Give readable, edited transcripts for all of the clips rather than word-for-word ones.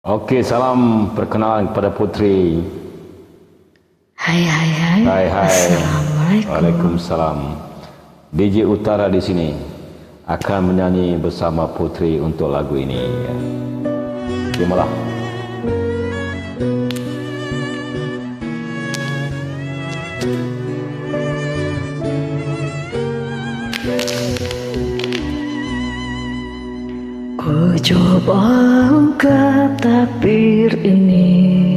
Okey, salam perkenalan kepada Putri. Hai. Hai. Assalamualaikum. Waalaikumsalam. DJ Utara di sini akan menyanyi bersama Putri untuk lagu ini. Terimalah. Ku coba ungkap takbir ini,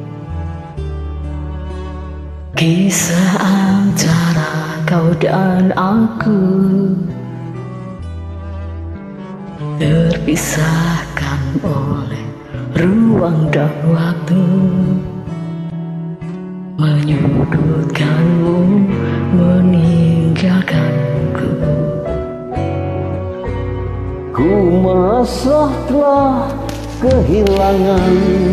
kisah antara kau dan aku, terpisahkan oleh ruang dan waktu, menyudutkanmu, meninggalkanku. Ku merasa telah kehilangan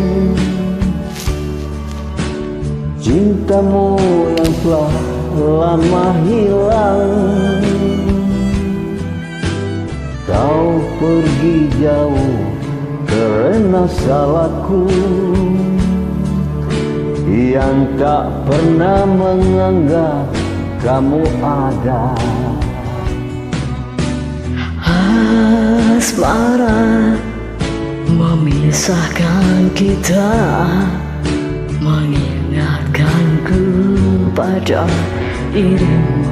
cintamu yang telah lama hilang. Kau pergi jauh karena salahku yang tak pernah menganggap kamu ada. Asmara memisahkan kita, mengingatkanku pada dirimu.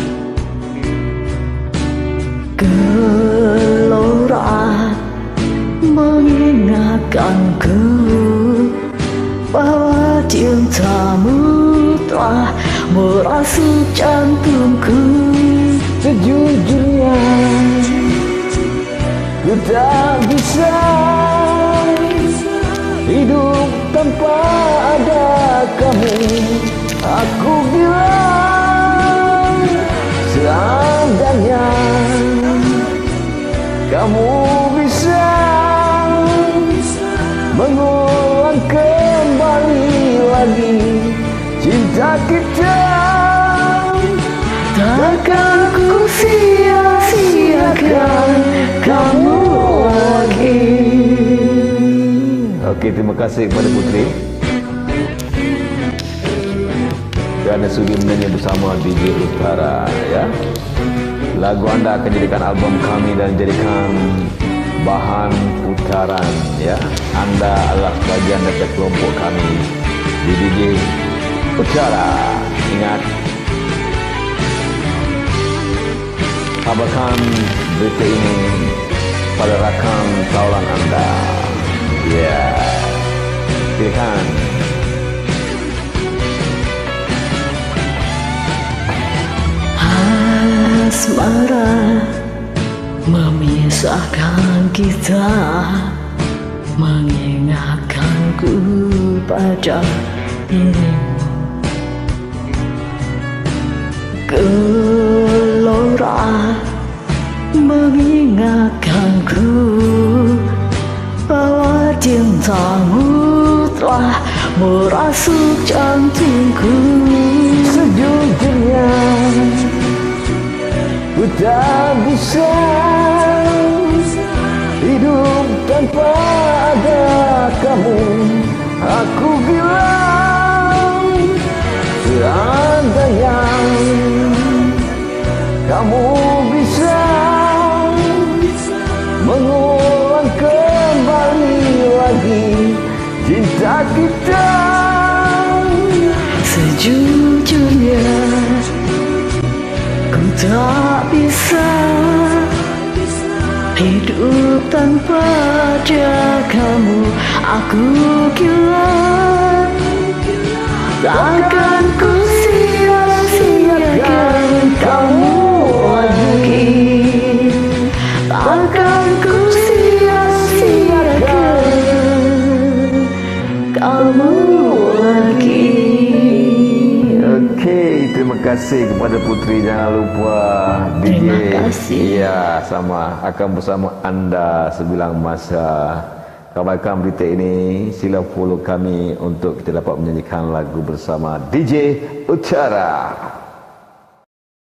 Gelora mengingatkanku bahwa cintamu telah merasuk jantungku. Sejujurnya ku tak bisa hidup tanpa ada kamu. Aku bilang seandainya kamu bisa mengulang kembali lagi cinta kita, takkan ku sia-siakan kamu lagi. Okey, terima kasih kepada Putri kerana sudi menyanyi bersama DJ Utara, ya. Lagu anda akan jadikan album kami dan jadikan bahan putaran, ya. Anda adalah bagian dari kelompok kami di DJ Utara. Ingat, kabarkan berita ini pada rakan kawalan anda. Ya, silakan. Asmara memisahkan kita, mengingatkanku pada dirimu. Gelora mengingatkanku bahwa cintamu telah merasuk jantungku. Sejujurnya ku tak bisa hidup tanpa ada kamu. Aku bilang seandainya kamu bisa mengulang kembali lagi cinta kita. Sejujurnya ku tak bisa hidup tanpa ada kamu. Aku gila, takkan ku sia-siakan kamu lagi. Takkan ku sia-siakan kamu lagi. Okey, terima kasih kepada Putri. Jangan lupa DJ. Terima kasih. Ya, sama akan bersama anda sebilang masa. Kabarkan berita ini, sila follow kami untuk kita dapat menyanyikan lagu bersama DJ Utara.